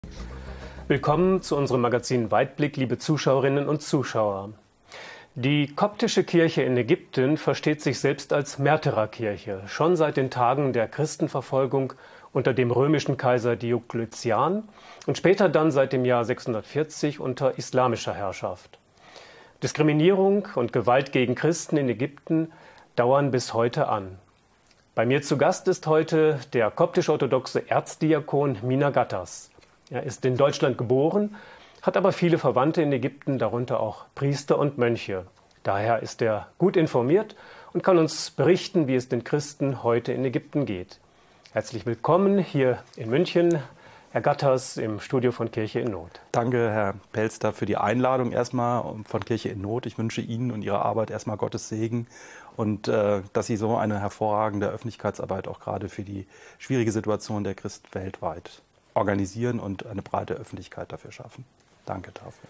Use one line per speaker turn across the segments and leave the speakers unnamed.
Willkommen zu unserem Magazin Weitblick, liebe Zuschauerinnen und Zuschauer. Die koptische Kirche in Ägypten versteht sich selbst als Märtyrerkirche, schon seit den Tagen der Christenverfolgung unter dem römischen Kaiser Diokletian und später dann seit dem Jahr 640 unter islamischer Herrschaft. Diskriminierung und Gewalt gegen Christen in Ägypten dauern bis heute an. Bei mir zu Gast ist heute der koptisch-orthodoxe Erzdiakon Mina Gattas. Er ist in Deutschland geboren, hat aber viele Verwandte in Ägypten, darunter auch Priester und Mönche. Daher ist er gut informiert und kann uns berichten, wie es den Christen heute in Ägypten geht. Herzlich willkommen hier in München, Herr Gattas, im Studio von Kirche in Not.
Danke, Herr Pelster, für die Einladung erstmal von Kirche in Not. Ich wünsche Ihnen und Ihrer Arbeit erstmal Gottes Segen und dass Sie so eine hervorragende Öffentlichkeitsarbeit auch gerade für die schwierige Situation der Christen weltweit organisieren und eine breite Öffentlichkeit dafür schaffen. Danke dafür.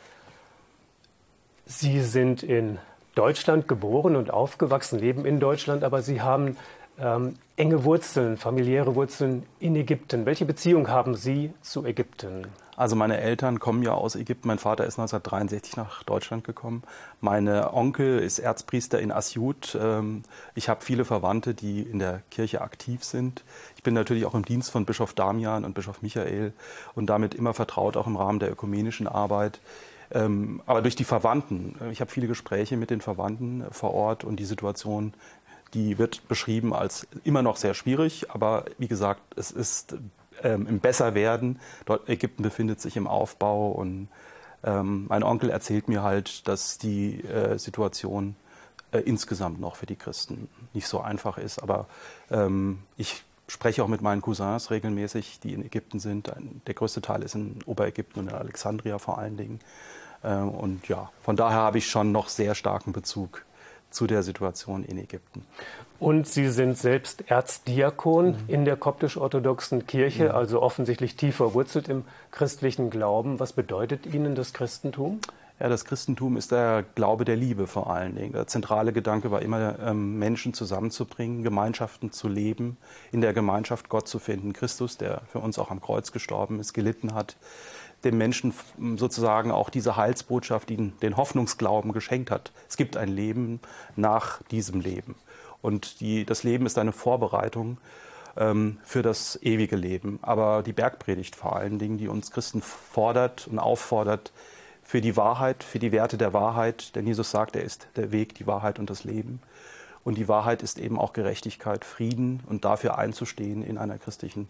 Sie sind in Deutschland geboren und aufgewachsen, leben in Deutschland, aber Sie haben enge Wurzeln, familiäre Wurzeln in Ägypten. Welche Beziehung haben Sie zu Ägypten?
Also meine Eltern kommen ja aus Ägypten. Mein Vater ist 1963 nach Deutschland gekommen. Mein Onkel ist Erzpriester in Asyut. Ich habe viele Verwandte, die in der Kirche aktiv sind. Ich bin natürlich auch im Dienst von Bischof Damian und Bischof Michael und damit immer vertraut, auch im Rahmen der ökumenischen Arbeit. Aber durch die Verwandten, ich habe viele Gespräche mit den Verwandten vor Ort und die Situation, die wird beschrieben als immer noch sehr schwierig. Aber wie gesagt, es ist im Besserwerden. Ägypten befindet sich im Aufbau und mein Onkel erzählt mir halt, dass die Situation insgesamt noch für die Christen nicht so einfach ist. Aber ich spreche auch mit meinen Cousins regelmäßig, die in Ägypten sind. Der größte Teil ist in Oberägypten und in Alexandria vor allen Dingen. Und ja, von daher habe ich schon noch sehr starken Bezug zu der Situation in Ägypten.
Und Sie sind selbst Erzdiakon in der koptisch-orthodoxen Kirche, also offensichtlich tief verwurzelt im christlichen Glauben. Was bedeutet Ihnen das Christentum?
Ja, das Christentum ist der Glaube der Liebe vor allen Dingen. Der zentrale Gedanke war immer, Menschen zusammenzubringen, Gemeinschaften zu leben, in der Gemeinschaft Gott zu finden. Christus, der für uns auch am Kreuz gestorben ist, gelitten hat, dem Menschen sozusagen auch diese Heilsbotschaft, die den Hoffnungsglauben geschenkt hat. Es gibt ein Leben nach diesem Leben. Und das Leben ist eine Vorbereitung für das ewige Leben. Aber die Bergpredigt vor allen Dingen, die uns Christen fordert und auffordert, für die Wahrheit, für die Werte der Wahrheit. Denn Jesus sagt, er ist der Weg, die Wahrheit und das Leben. Und die Wahrheit ist eben auch Gerechtigkeit, Frieden und dafür einzustehen in einer christlichen,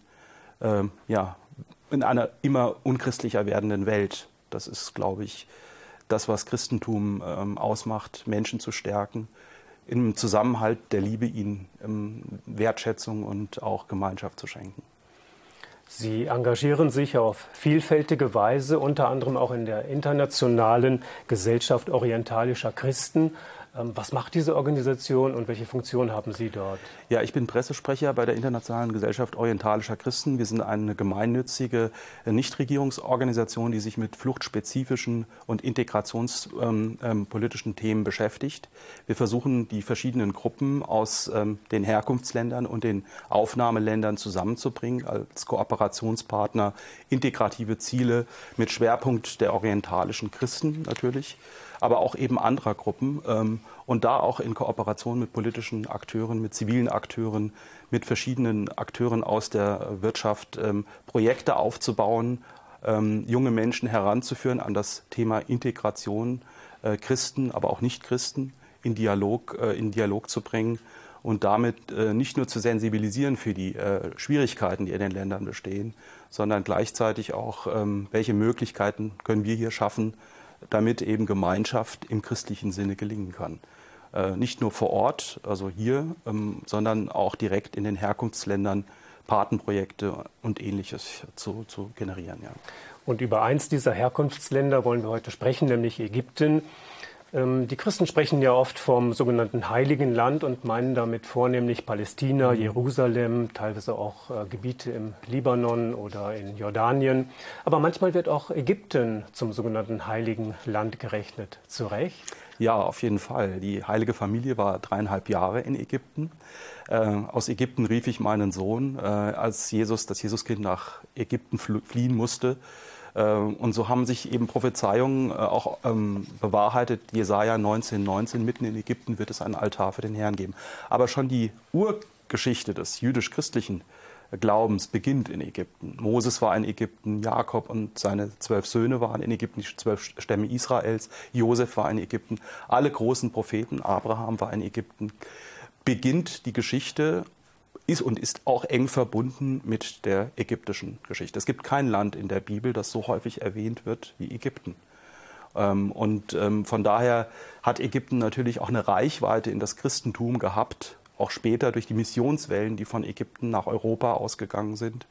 in einer immer unchristlicher werdenden Welt. Das ist, glaube ich, das, was Christentum ausmacht, Menschen zu stärken, im Zusammenhalt der Liebe ihnen Wertschätzung und auch Gemeinschaft zu schenken.
Sie engagieren sich auf vielfältige Weise, unter anderem auch in der Internationalen Gesellschaft Orientalischer Christen. Was macht diese Organisation und welche Funktion haben Sie dort?
Ja, ich bin Pressesprecher bei der Internationalen Gesellschaft Orientalischer Christen. Wir sind eine gemeinnützige Nichtregierungsorganisation, die sich mit fluchtspezifischen und integrationspolitischen Themen beschäftigt. Wir versuchen, die verschiedenen Gruppen aus den Herkunftsländern und den Aufnahmeländern zusammenzubringen als Kooperationspartner, integrative Ziele mit Schwerpunkt der orientalischen Christen natürlich, aber auch eben anderer Gruppen und da auch in Kooperation mit politischen Akteuren, mit zivilen Akteuren, mit verschiedenen Akteuren aus der Wirtschaft Projekte aufzubauen, junge Menschen heranzuführen an das Thema Integration, Christen, aber auch Nicht-Christen in Dialog zu bringen und damit nicht nur zu sensibilisieren für die Schwierigkeiten, die in den Ländern bestehen, sondern gleichzeitig auch, welche Möglichkeiten können wir hier schaffen, damit eben Gemeinschaft im christlichen Sinne gelingen kann. Nicht nur vor Ort, also hier, sondern auch direkt in den Herkunftsländern Patenprojekte und Ähnliches zu generieren. Ja.
Und über eins dieser Herkunftsländer wollen wir heute sprechen, nämlich Ägypten. Die Christen sprechen ja oft vom sogenannten Heiligen Land und meinen damit vornehmlich Palästina, Jerusalem, teilweise auch Gebiete im Libanon oder in Jordanien. Aber manchmal wird auch Ägypten zum sogenannten Heiligen Land gerechnet. Zu Recht?
Ja, auf jeden Fall. Die heilige Familie war 3,5 Jahre in Ägypten. Aus Ägypten rief ich meinen Sohn, als das Jesuskind nach Ägypten fliehen musste. Und so haben sich eben Prophezeiungen auch bewahrheitet. Jesaja 19,19, mitten in Ägypten wird es einen Altar für den Herrn geben. Aber schon die Urgeschichte des jüdisch-christlichen Glaubens beginnt in Ägypten. Moses war in Ägypten, Jakob und seine 12 Söhne waren in Ägypten, die 12 Stämme Israels, Josef war in Ägypten, alle großen Propheten, Abraham war in Ägypten. Beginnt die Geschichte ist auch eng verbunden mit der ägyptischen Geschichte. Es gibt kein Land in der Bibel, das so häufig erwähnt wird wie Ägypten. Von daher hat Ägypten natürlich auch eine Reichweite in das Christentum gehabt, auch später durch die Missionswellen, die von Ägypten nach Europa ausgegangen sind.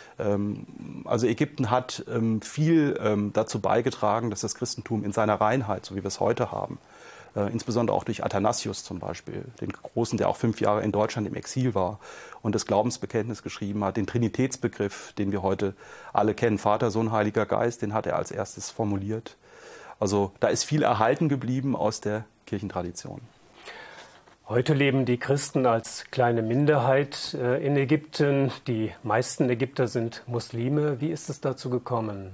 Also Ägypten hat viel dazu beigetragen, dass das Christentum in seiner Reinheit, so wie wir es heute haben, insbesondere auch durch Athanasius zum Beispiel, den Großen, der auch 5 Jahre in Deutschland im Exil war und das Glaubensbekenntnis geschrieben hat, den Trinitätsbegriff, den wir heute alle kennen, Vater, Sohn, Heiliger Geist, den hat er als erstes formuliert. Also da ist viel erhalten geblieben aus der Kirchentradition.
Heute leben die Christen als kleine Minderheit in Ägypten. Die meisten Ägypter sind Muslime. Wie ist es dazu gekommen?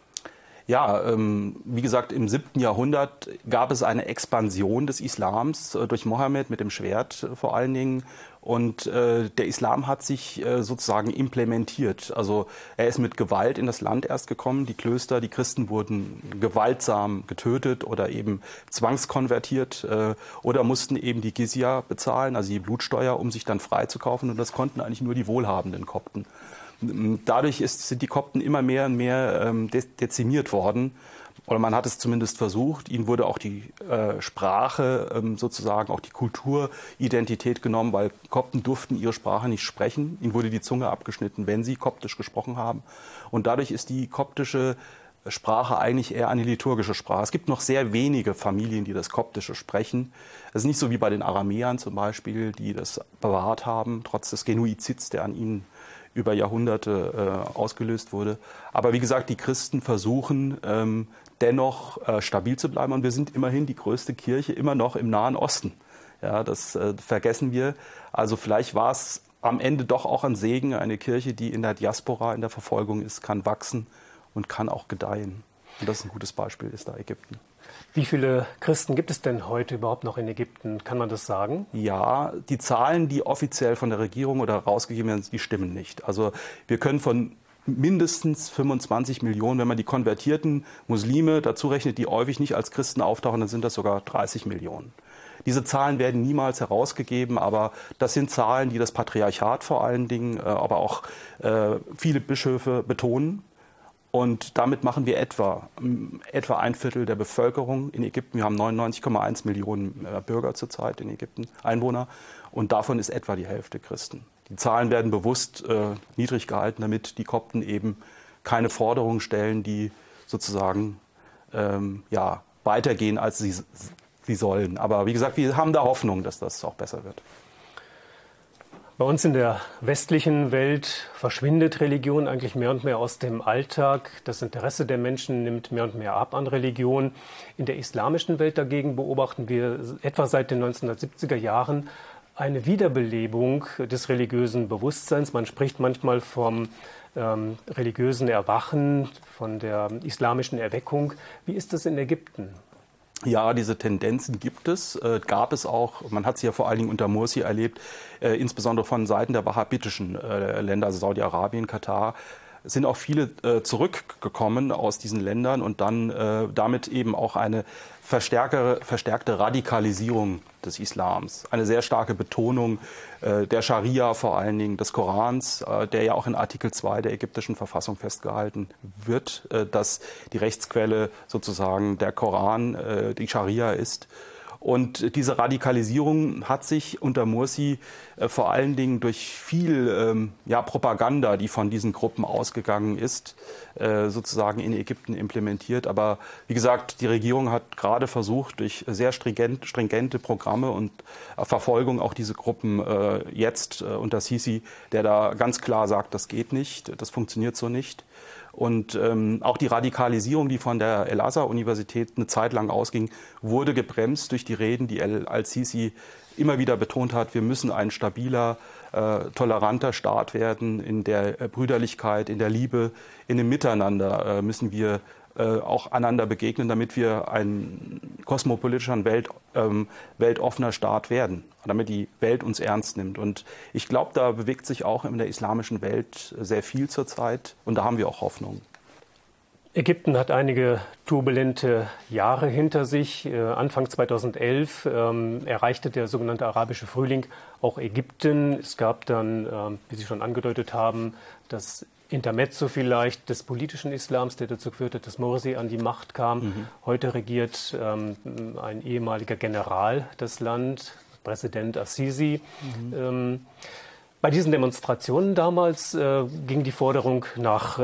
Ja, wie gesagt, im 7. Jahrhundert gab es eine Expansion des Islams durch Mohammed mit dem Schwert vor allen Dingen. Und der Islam hat sich sozusagen implementiert. Also er ist mit Gewalt in das Land erst gekommen. Die Klöster, die Christen wurden gewaltsam getötet oder eben zwangskonvertiert oder mussten eben die Gizya bezahlen, also die Blutsteuer, um sich dann freizukaufen. Und das konnten eigentlich nur die wohlhabenden Kopten. Dadurch sind die Kopten immer mehr und mehr dezimiert worden. Oder man hat es zumindest versucht. Ihnen wurde auch die Sprache, sozusagen auch die Kulturidentität genommen, weil Kopten durften ihre Sprache nicht sprechen. Ihnen wurde die Zunge abgeschnitten, wenn sie koptisch gesprochen haben. Und dadurch ist die koptische Sprache eigentlich eher eine liturgische Sprache. Es gibt noch sehr wenige Familien, die das Koptische sprechen. Es ist nicht so wie bei den Aramäern zum Beispiel, die das bewahrt haben, trotz des Genuizids, der an ihnen über Jahrhunderte ausgelöst wurde. Aber wie gesagt, die Christen versuchen dennoch stabil zu bleiben. Und wir sind immerhin die größte Kirche immer noch im Nahen Osten. Ja, das vergessen wir. Also vielleicht war es am Ende doch auch ein Segen. Eine Kirche, die in der Diaspora, in der Verfolgung ist, kann wachsen und kann auch gedeihen. Und das ist ein gutes Beispiel, ist da Ägypten.
Wie viele Christen gibt es denn heute überhaupt noch in Ägypten? Kann man das sagen?
Ja, die Zahlen, die offiziell von der Regierung oder rausgegeben werden, die stimmen nicht. Also wir können von mindestens 25 Millionen, wenn man die konvertierten Muslime dazu rechnet, die häufig nicht als Christen auftauchen, dann sind das sogar 30 Millionen. Diese Zahlen werden niemals herausgegeben, aber das sind Zahlen, die das Patriarchat vor allen Dingen, aber auch viele Bischöfe betonen. Und damit machen wir etwa 1/4 der Bevölkerung in Ägypten. Wir haben 99,1 Millionen Bürger zurzeit in Ägypten, Einwohner. Und davon ist etwa die Hälfte Christen. Die Zahlen werden bewusst niedrig gehalten, damit die Kopten eben keine Forderungen stellen, die sozusagen weitergehen, als sie sollen. Aber wie gesagt, wir haben da Hoffnung, dass das auch besser wird.
Bei uns in der westlichen Welt verschwindet Religion eigentlich mehr und mehr aus dem Alltag. Das Interesse der Menschen nimmt mehr und mehr ab an Religion. In der islamischen Welt dagegen beobachten wir etwa seit den 1970er Jahren eine Wiederbelebung des religiösen Bewusstseins. Man spricht manchmal vom religiösen Erwachen, von der islamischen Erweckung. Wie ist das in Ägypten?
Ja, diese Tendenzen gibt es, gab es auch. Man hat sie ja vor allen Dingen unter Mursi erlebt, insbesondere von Seiten der wahhabitischen Länder, also Saudi-Arabien, Katar. Es sind auch viele zurückgekommen aus diesen Ländern und dann damit eben auch eine verstärkte Radikalisierung des Islams. Eine sehr starke Betonung der Scharia, vor allen Dingen des Korans, der ja auch in Artikel 2 der ägyptischen Verfassung festgehalten wird, dass die Rechtsquelle sozusagen der Koran, die Scharia ist. Und diese Radikalisierung hat sich unter Mursi vor allen Dingen durch viel Propaganda, die von diesen Gruppen ausgegangen ist, sozusagen in Ägypten implementiert. Aber wie gesagt, die Regierung hat gerade versucht, durch sehr stringente Programme und Verfolgung auch diese Gruppen jetzt unter Sisi, der da ganz klar sagt, das geht nicht, das funktioniert so nicht. Und auch die Radikalisierung, die von der El-Azhar-Universität eine Zeit lang ausging, wurde gebremst durch die Reden, die al-Sisi immer wieder betont hat, wir müssen ein stabiler toleranter Staat werden, in der Brüderlichkeit, in der Liebe, in dem Miteinander müssen wir auch einander begegnen, damit wir ein kosmopolitischer und weltoffener Staat werden, damit die Welt uns ernst nimmt. Und ich glaube, da bewegt sich auch in der islamischen Welt sehr viel zurzeit und da haben wir auch Hoffnung.
Ägypten hat einige turbulente Jahre hinter sich. Anfang 2011 erreichte der sogenannte arabische Frühling auch Ägypten. Es gab dann, wie Sie schon angedeutet haben, das Intermezzo vielleicht des politischen Islams, der dazu geführt hat, dass Morsi an die Macht kam. Heute regiert ein ehemaliger General das Land, Präsident Assisi. Bei diesen Demonstrationen damals ging die Forderung nach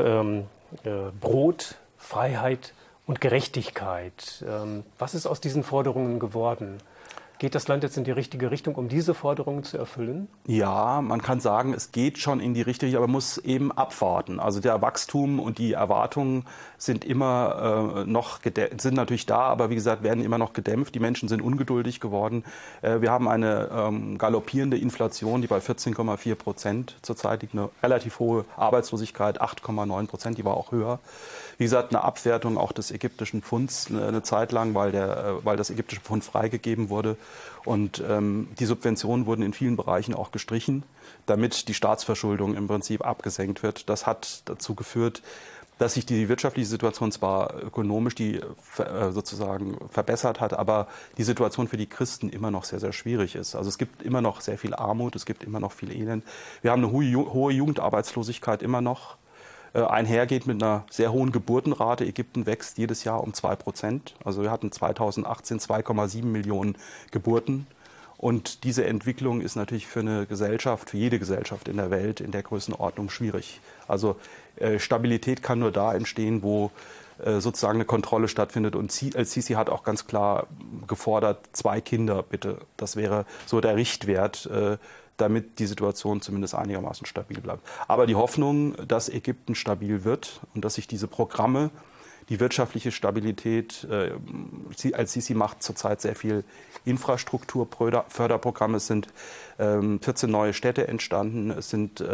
Brot, Freiheit und Gerechtigkeit. Was ist aus diesen Forderungen geworden? Geht das Land jetzt in die richtige Richtung, um diese Forderungen zu erfüllen?
Ja, man kann sagen, es geht schon in die richtige, aber man muss eben abwarten. Also der Wachstum und die Erwartungen sind immer sind natürlich da, aber wie gesagt, werden immer noch gedämpft. Die Menschen sind ungeduldig geworden. Wir haben eine galoppierende Inflation, die bei 14,4% zurzeit liegt, eine relativ hohe Arbeitslosigkeit, 8,9%, die war auch höher. Wie gesagt, eine Abwertung auch des ägyptischen Pfunds eine Zeit lang, weil das ägyptische Pfund freigegeben wurde. Und die Subventionen wurden in vielen Bereichen auch gestrichen, damit die Staatsverschuldung im Prinzip abgesenkt wird. Das hat dazu geführt, dass sich die wirtschaftliche Situation zwar ökonomisch sozusagen verbessert hat, aber die Situation für die Christen immer noch sehr, sehr schwierig ist. Also es gibt immer noch sehr viel Armut, es gibt immer noch viel Elend. Wir haben eine hohe Jugendarbeitslosigkeit immer noch. Einhergeht mit einer sehr hohen Geburtenrate. Ägypten wächst jedes Jahr um 2%. Also wir hatten 2018 2,7 Millionen Geburten. Und diese Entwicklung ist natürlich für eine Gesellschaft, für jede Gesellschaft in der Welt in der Größenordnung schwierig. Also Stabilität kann nur da entstehen, wo sozusagen eine Kontrolle stattfindet. Und El-Sisi hat auch ganz klar gefordert, 2 Kinder bitte. Das wäre so der Richtwert, damit die Situation zumindest einigermaßen stabil bleibt. Aber die Hoffnung, dass Ägypten stabil wird und dass sich diese Programme, die wirtschaftliche Stabilität, El-Sisi macht zurzeit sehr viel Infrastrukturförderprogramme, es sind 14 neue Städte entstanden, es sind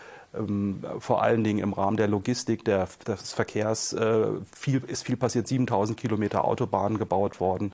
vor allen Dingen im Rahmen der Logistik, des Verkehrs ist viel passiert, 7.000 Kilometer Autobahnen gebaut worden.